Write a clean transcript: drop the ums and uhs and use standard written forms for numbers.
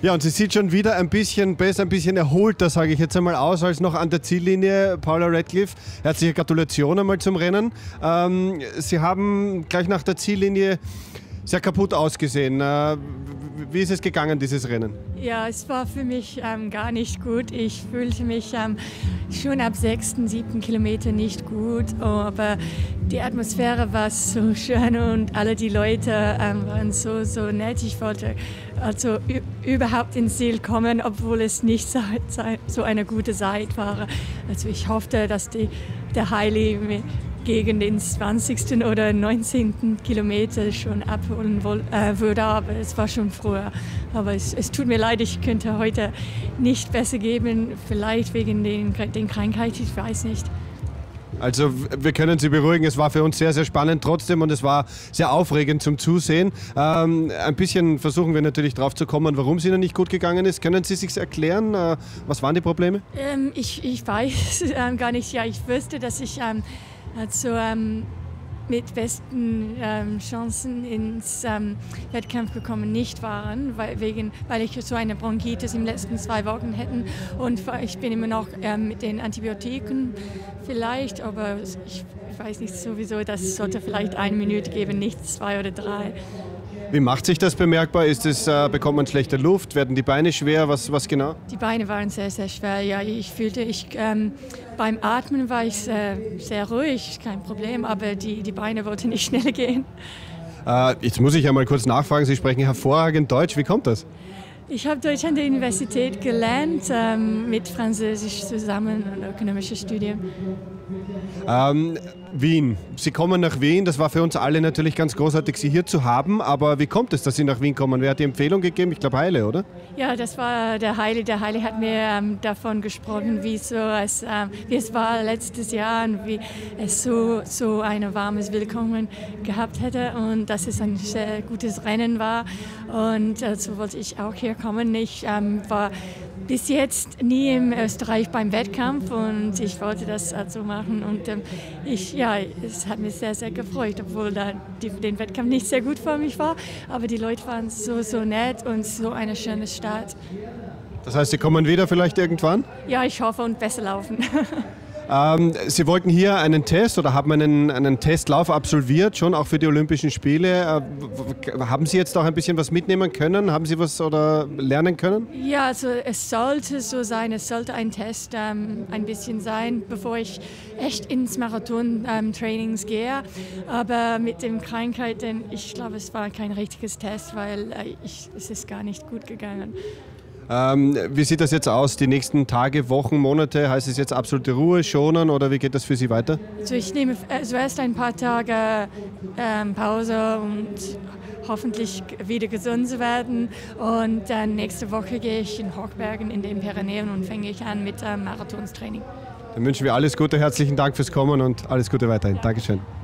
Ja, und sie sieht schon wieder ein bisschen besser, ein bisschen erholter, sage ich jetzt einmal aus, als noch an der Ziellinie. Paula Radcliffe, herzliche Gratulation einmal zum Rennen. Sie haben gleich nach der Ziellinie sehr kaputt ausgesehen. Wie ist es gegangen, dieses Rennen? Ja, es war für mich gar nicht gut. Ich fühlte mich schon ab 6., 7. Kilometer nicht gut, aber die Atmosphäre war so schön und alle die Leute waren so nett. Ich wollte also überhaupt ins Ziel kommen, obwohl es nicht so eine gute Zeit war. Also ich hoffte, dass der Hailey gegen den 20. oder 19. Kilometer schon abholen würde, aber es war schon früher. Aber es tut mir leid, ich könnte heute nicht besser geben, vielleicht wegen den Krankheit, ich weiß nicht. Also wir können Sie beruhigen, es war für uns sehr, sehr spannend trotzdem und es war sehr aufregend zum Zusehen. Ein bisschen versuchen wir natürlich drauf zu kommen, warum es Ihnen nicht gut gegangen ist. Können Sie sich erklären, was waren die Probleme? Ich weiß gar nicht, ja, ich wüsste, dass ich mit besten Chancen ins Wettkampf gekommen nicht waren, weil ich so eine Bronchitis in den letzten 2 Wochen hätte und ich bin immer noch mit den Antibiotiken vielleicht, aber ich weiß nicht sowieso, das sollte vielleicht 1 Minute geben, nicht 2 oder 3. Wie macht sich das bemerkbar? Bekommt man schlechte Luft? Werden die Beine schwer? Was genau? Die Beine waren sehr, sehr schwer. Ja, ich fühlte, beim Atmen war ich sehr ruhig, kein Problem, aber die Beine wollten nicht schnell gehen. Jetzt muss ich ja mal kurz nachfragen. Sie sprechen hervorragend Deutsch. Wie kommt das? Ich habe Deutsch an der Universität gelernt, mit Französisch zusammen und ökonomische Studien. Wien. Sie kommen nach Wien. Das war für uns alle natürlich ganz großartig, Sie hier zu haben. Aber wie kommt es, dass Sie nach Wien kommen? Wer hat die Empfehlung gegeben? Ich glaube Haile, oder? Ja, das war der Haile. Der Haile hat mir davon gesprochen, wie es war letztes Jahr und wie es so ein warmes Willkommen gehabt hätte und dass es ein sehr gutes Rennen war. Und so wollte ich auch hier kommen. Ich war bis jetzt nie in Österreich beim Wettkampf und ich wollte das also machen und es hat mich sehr, sehr gefreut, obwohl den Wettkampf nicht sehr gut für mich war, aber die Leute waren so nett und so eine schöne Stadt. Das heißt, Sie kommen wieder vielleicht irgendwann? Ja, ich hoffe und besser laufen. Sie wollten hier einen Test oder haben einen Testlauf absolviert, schon auch für die Olympischen Spiele. Haben Sie jetzt auch ein bisschen was mitnehmen können? Haben Sie was oder lernen können? Ja, also es sollte so sein, es sollte ein Test ein bisschen sein, bevor ich echt ins Marathon-Trainings gehe. Aber mit den Krankheiten, ich glaube, es war kein richtiges Test, weil es ist gar nicht gut gegangen. Wie sieht das jetzt aus? Die nächsten Tage, Wochen, Monate? Heißt es jetzt absolute Ruhe, schonen oder wie geht das für Sie weiter? Also ich nehme zuerst ein paar Tage Pause und hoffentlich wieder gesund zu werden. Und dann nächste Woche gehe ich in Hochbergen in den Pyrenäen und fange ich an mit Marathonstraining. Dann wünschen wir alles Gute, herzlichen Dank fürs Kommen und alles Gute weiterhin. Dankeschön.